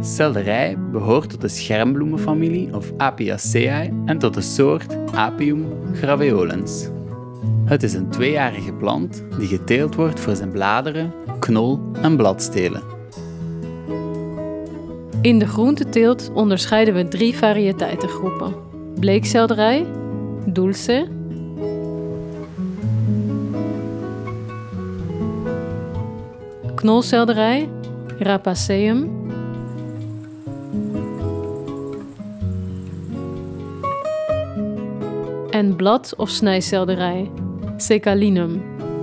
Selderij behoort tot de schermbloemenfamilie of Apiaceae en tot de soort Apium graveolens. Het is een tweejarige plant die geteeld wordt voor zijn bladeren, knol en bladstelen. In de groenteteelt onderscheiden we 3 variëteitengroepen: bleekselderij, dulce, knolselderij, Rapaceum, en blad- of snijselderij, Secalinum.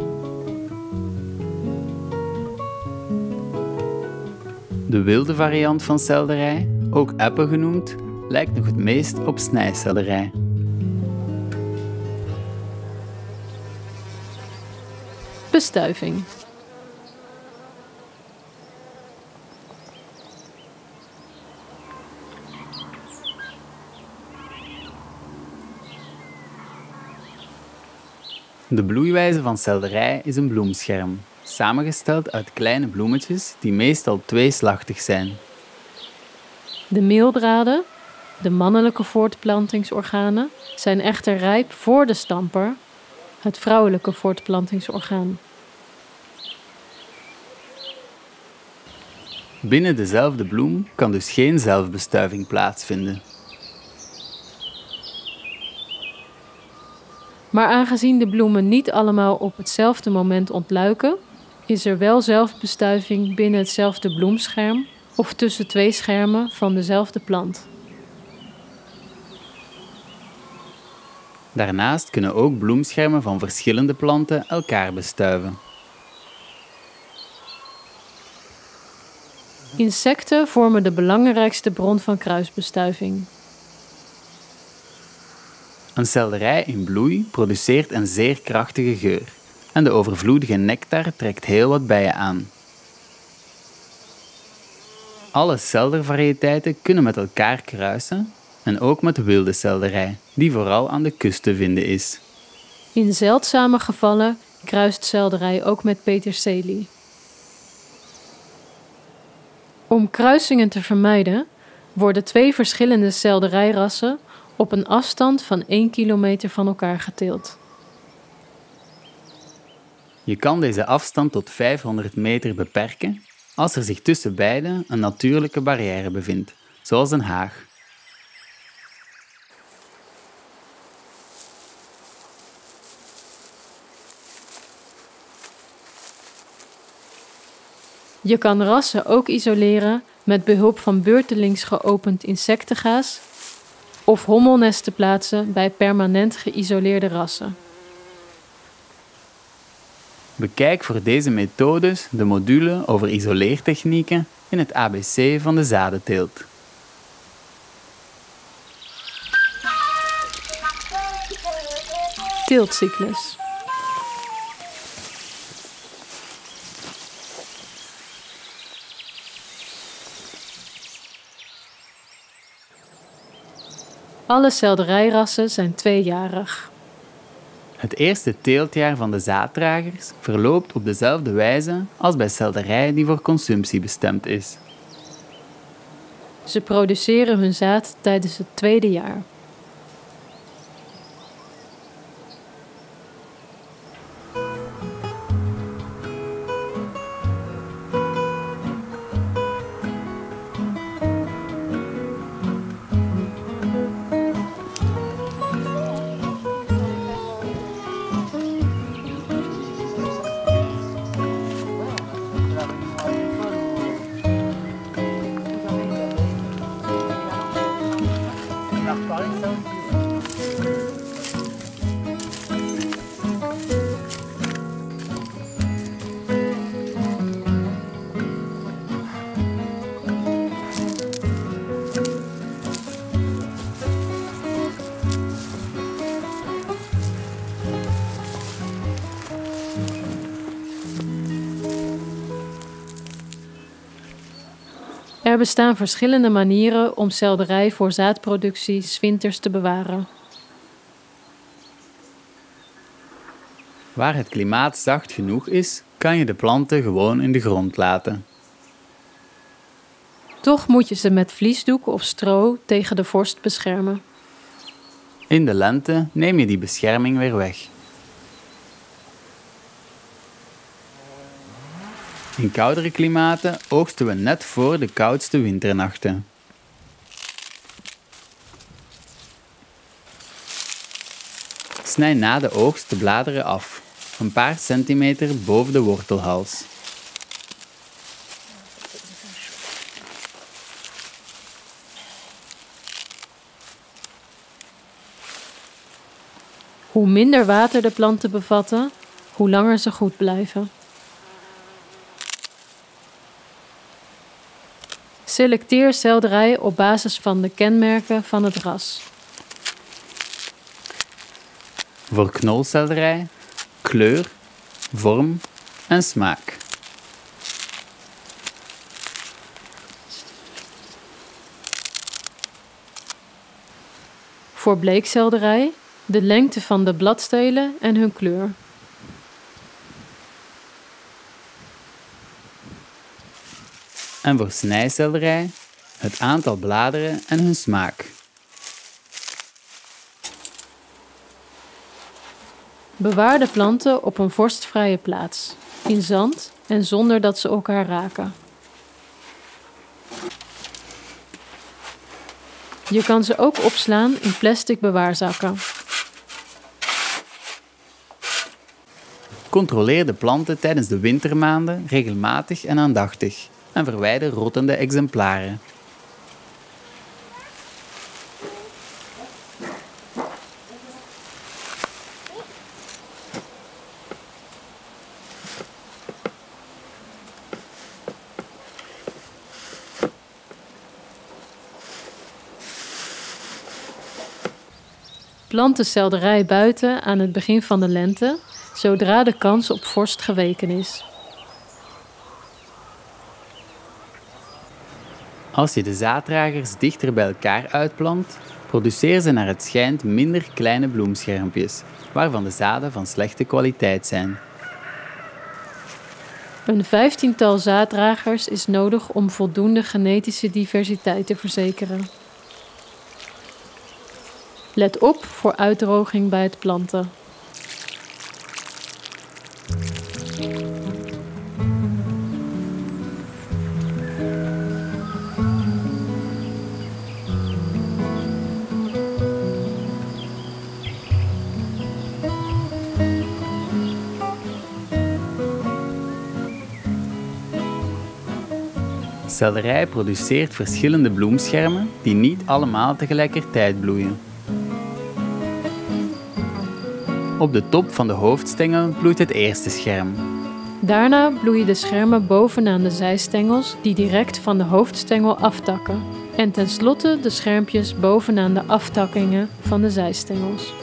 De wilde variant van selderij, ook eppe genoemd, lijkt nog het meest op snijselderij. Bestuiving. De bloeiwijze van selderij is een bloemscherm, samengesteld uit kleine bloemetjes die meestal tweeslachtig zijn. De meeldraden, de mannelijke voortplantingsorganen, zijn echter rijp voor de stamper, het vrouwelijke voortplantingsorgaan. Binnen dezelfde bloem kan dus geen zelfbestuiving plaatsvinden. Maar aangezien de bloemen niet allemaal op hetzelfde moment ontluiken, is er wel zelfbestuiving binnen hetzelfde bloemscherm of tussen 2 schermen van dezelfde plant. Daarnaast kunnen ook bloemschermen van verschillende planten elkaar bestuiven. Insecten vormen de belangrijkste bron van kruisbestuiving. Een selderij in bloei produceert een zeer krachtige geur en de overvloedige nectar trekt heel wat bijen aan. Alle seldervariëteiten kunnen met elkaar kruisen en ook met wilde selderij, die vooral aan de kust te vinden is. In zeldzame gevallen kruist selderij ook met peterselie. Om kruisingen te vermijden, worden 2 verschillende selderijrassen op een afstand van 1 kilometer van elkaar geteeld. Je kan deze afstand tot 500 meter beperken als er zich tussen beide een natuurlijke barrière bevindt, zoals een haag. Je kan rassen ook isoleren met behulp van beurtelings geopend insectengaas of hommelnesten plaatsen bij permanent geïsoleerde rassen. Bekijk voor deze methodes de module over isoleertechnieken in het ABC van de zadenteelt. Teeltcyclus. Alle selderijrassen zijn tweejarig. Het eerste teeltjaar van de zaaddragers verloopt op dezelfde wijze als bij selderij die voor consumptie bestemd is. Ze produceren hun zaad tijdens het tweede jaar. Er bestaan verschillende manieren om selderij voor zaadproductie 's winters te bewaren. Waar het klimaat zacht genoeg is, kan je de planten gewoon in de grond laten. Toch moet je ze met vliesdoek of stro tegen de vorst beschermen. In de lente neem je die bescherming weer weg. In koudere klimaten oogsten we net voor de koudste winternachten. Snij na de oogst de bladeren af, een paar centimeter boven de wortelhals. Hoe minder water de planten bevatten, hoe langer ze goed blijven. Selecteer selderij op basis van de kenmerken van het ras. Voor knolselderij, kleur, vorm en smaak. Voor bleekselderij, de lengte van de bladstelen en hun kleur. En voor snijselderij, het aantal bladeren en hun smaak. Bewaar de planten op een vorstvrije plaats, in zand en zonder dat ze elkaar raken. Je kan ze ook opslaan in plastic bewaarzakken. Controleer de planten tijdens de wintermaanden regelmatig en aandachtig en verwijder rottende exemplaren. Plant de selderij buiten aan het begin van de lente, zodra de kans op vorst geweken is. Als je de zaaddragers dichter bij elkaar uitplant, produceer ze naar het schijnt minder kleine bloemschermpjes, waarvan de zaden van slechte kwaliteit zijn. Een 15-tal zaaddragers is nodig om voldoende genetische diversiteit te verzekeren. Let op voor uitdroging bij het planten. Selderij produceert verschillende bloemschermen die niet allemaal tegelijkertijd bloeien. Op de top van de hoofdstengel bloeit het eerste scherm. Daarna bloeien de schermen bovenaan de zijstengels die direct van de hoofdstengel aftakken. En tenslotte de schermpjes bovenaan de aftakkingen van de zijstengels.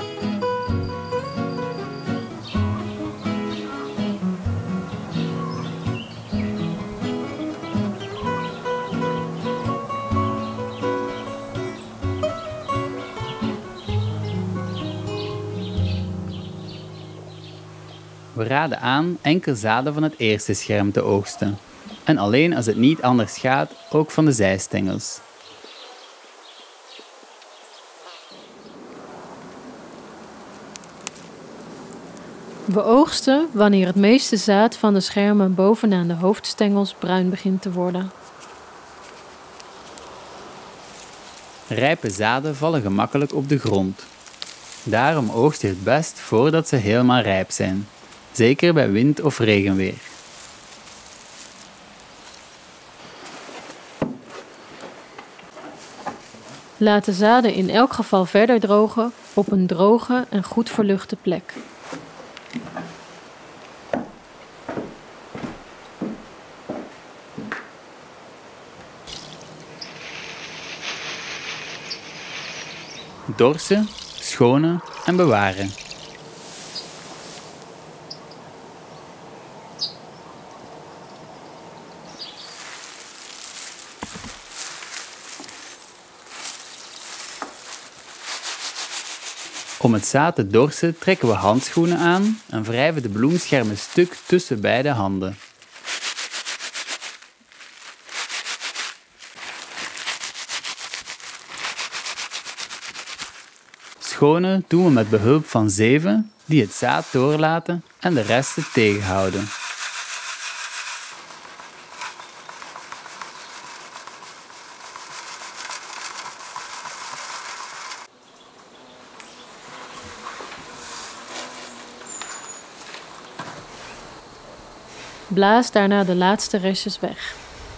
We raden aan enkel zaden van het eerste scherm te oogsten. En alleen als het niet anders gaat, ook van de zijstengels. We oogsten wanneer het meeste zaad van de schermen bovenaan de hoofdstengels bruin begint te worden. Rijpe zaden vallen gemakkelijk op de grond. Daarom oogst je het best voordat ze helemaal rijp zijn. Zeker bij wind of regenweer. Laat de zaden in elk geval verder drogen op een droge en goed verluchte plek. Dorsen, schonen en bewaren. Om het zaad te dorsen trekken we handschoenen aan en wrijven de bloemschermen stuk tussen beide handen. schone doen we met behulp van zeven die het zaad doorlaten en de resten tegenhouden. Blaas daarna de laatste restjes weg.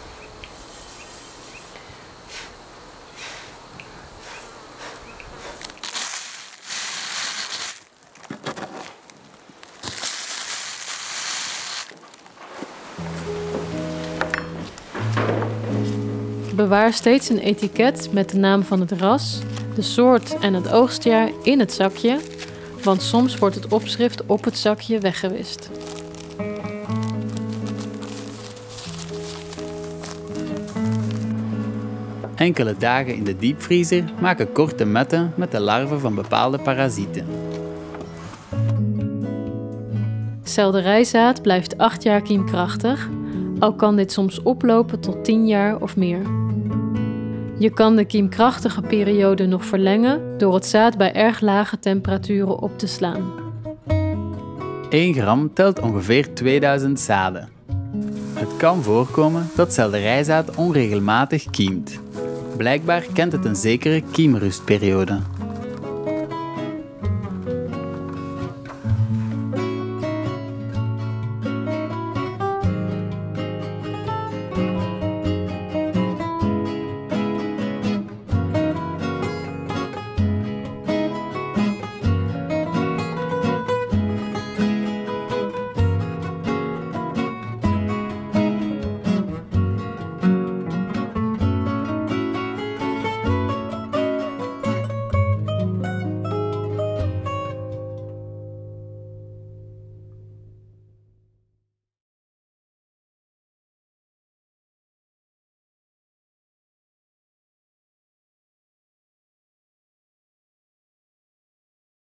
Bewaar steeds een etiket met de naam van het ras, de soort en het oogstjaar in het zakje, want soms wordt het opschrift op het zakje weggewist. Enkele dagen in de diepvriezer maken korte metten met de larven van bepaalde parasieten. Selderijzaad blijft 8 jaar kiemkrachtig, al kan dit soms oplopen tot 10 jaar of meer. Je kan de kiemkrachtige periode nog verlengen door het zaad bij erg lage temperaturen op te slaan. 1 gram telt ongeveer 2000 zaden. Het kan voorkomen dat selderijzaad onregelmatig kiemt. Blijkbaar kent het een zekere kiemrustperiode.